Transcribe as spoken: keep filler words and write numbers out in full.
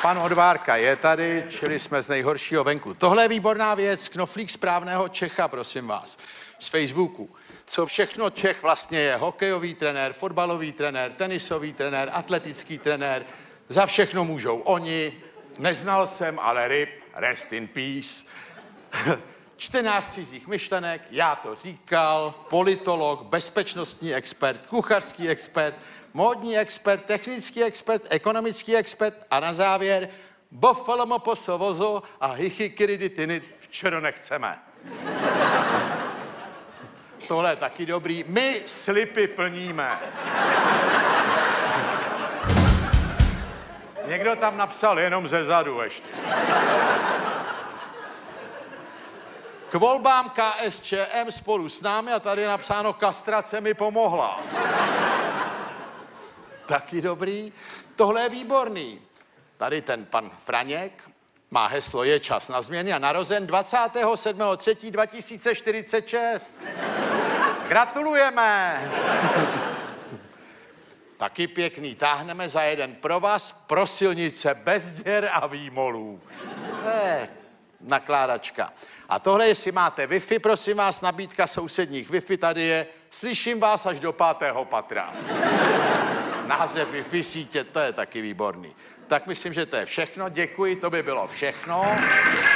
Pan Odvárka je tady, čili jsme z nejhoršího venku. Tohle je výborná věc, knoflík správného Čecha, prosím vás, z Facebooku. Co všechno Čech vlastně je, hokejový trenér, fotbalový trenér, tenisový trenér, atletický trenér, za všechno můžou oni, neznal jsem, ale ryb, rest in peace. Čtenář cizích myšlenek, já to říkal, politolog, bezpečnostní expert, kuchařský expert, módní expert, technický expert, ekonomický expert a na závěr bofalmoposovozo a hichikiriditiny, čeho nechceme. Tohle je taky dobrý. My slipy plníme. Někdo tam napsal jenom ze zadu ještě. K volbám K S Č M spolu s námi a tady je napsáno kastrace mi pomohla. Taky dobrý. Tohle je výborný. Tady ten pan Franěk má heslo Je čas na změny a narozen dvacátého sedmého třetího dva tisíce čtyřicet šest. Gratulujeme. Taky pěkný. Táhneme za jeden provaz pro silnice bez děr a výmolů. Eh, nakládačka. A tohle, jestli máte Wi-Fi, prosím vás, nabídka sousedních Wi-Fi tady je. Slyším vás až do pátého patra. Název Wi-Fi sítě, to je taky výborný. Tak myslím, že to je všechno. Děkuji, to by bylo všechno.